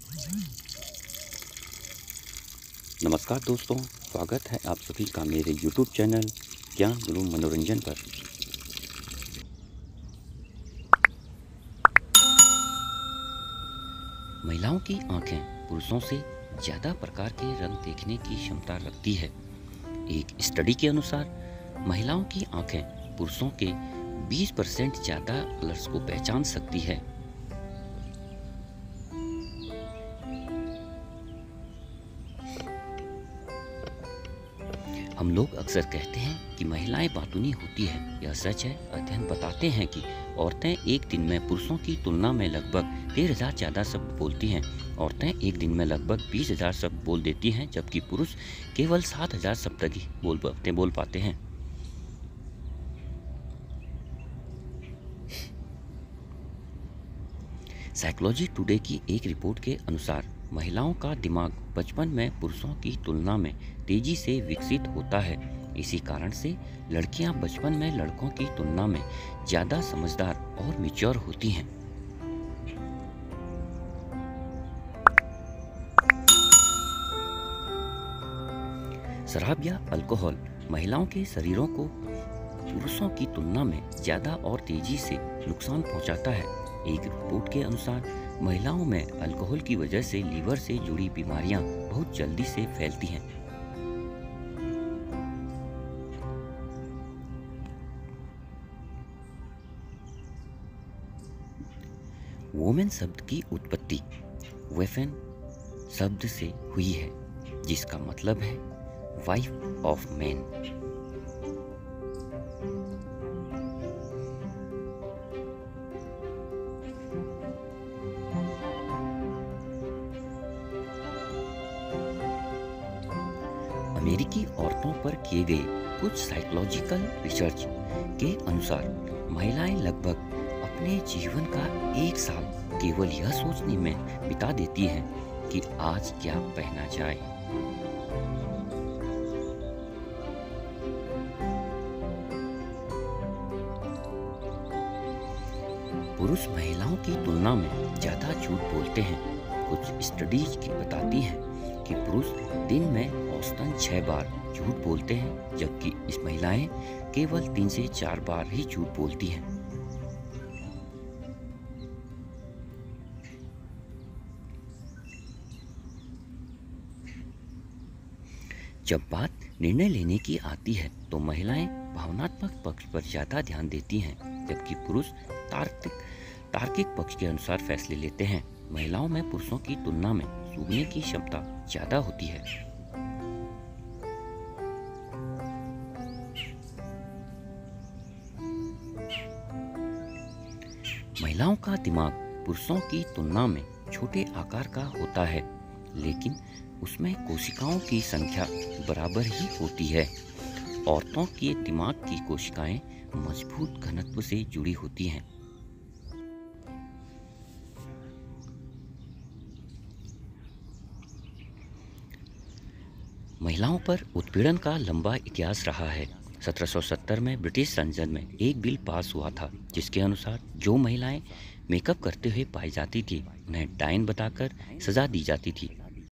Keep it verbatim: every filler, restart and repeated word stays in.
नमस्कार दोस्तों, स्वागत है आप सभी का मेरे यूट्यूब चैनल ज्ञान गुरु मनोरंजन पर। महिलाओं की आंखें पुरुषों से ज़्यादा प्रकार के रंग देखने की क्षमता रखती है। एक स्टडी के अनुसार महिलाओं की आंखें पुरुषों के बीस परसेंट ज़्यादा कलर्स को पहचान सकती है। हम लोग अक्सर कहते हैं कि महिलाएं बातूनी होती हैं। यह सच है। अध्ययन बताते हैं कि औरतें एक दिन में पुरुषों की तुलना में लगभग तेरह हजार ज़्यादा शब्द बोलती हैं। औरतें एक दिन में लगभग बीस हजार शब्द बोल देती हैं, जबकि पुरुष केवल सात हजार शब्द तक ही बोल पाते बोल पाते हैं। साइकोलॉजी टुडे की एक रिपोर्ट के अनुसार महिलाओं का दिमाग बचपन में पुरुषों की तुलना में तेजी से विकसित होता है। इसी कारण से लड़कियां बचपन में लड़कों की तुलना में ज़्यादा समझदार और मैच्योर होती हैं। शराब या अल्कोहल महिलाओं के शरीरों को पुरुषों की तुलना में ज़्यादा और तेजी से नुकसान पहुंचाता है। एक रिपोर्ट के अनुसार महिलाओं में अल्कोहल की वजह से लीवर से जुड़ी बीमारियां बहुत जल्दी से फैलती हैं। वोमेन शब्द की उत्पत्ति वेफन शब्द से हुई है, जिसका मतलब है वाइफ ऑफ मैन। अमेरिकी औरतों पर किए गए कुछ साइकोलॉजिकल रिसर्च के अनुसार महिलाएं लगभग अपने जीवन का एक साल केवल यह सोचने में बिता देती हैं कि आज क्या पहना जाए। पुरुष महिलाओं की तुलना में ज्यादा झूठ बोलते हैं। कुछ स्टडीज की बताती हैं कि पुरुष दिन में औसतन छह बार झूठ बोलते हैं, जबकि इस महिलाएं केवल तीन से चार बार ही झूठ बोलती हैं। जब बात निर्णय लेने की आती है तो महिलाएं भावनात्मक पक्ष पर ज्यादा ध्यान देती हैं, जबकि पुरुष तार्किक तार्किक पक्ष के अनुसार फैसले लेते हैं। महिलाओं में पुरुषों की तुलना में सूंघने की क्षमता ज्यादा होती है। महिलाओं का दिमाग पुरुषों की तुलना में छोटे आकार का होता है, लेकिन उसमें कोशिकाओं की संख्या बराबर ही होती है। औरतों के दिमाग की कोशिकाएं मजबूत घनत्व से जुड़ी होती हैं। महिलाओं पर उत्पीड़न का लंबा इतिहास रहा है। सत्रह सौ सत्तर में ब्रिटिश संसद में एक बिल पास हुआ था, जिसके अनुसार जो महिलाएं मेकअप करते हुए पाई जाती थी उन्हें डायन बताकर सजा दी जाती थी।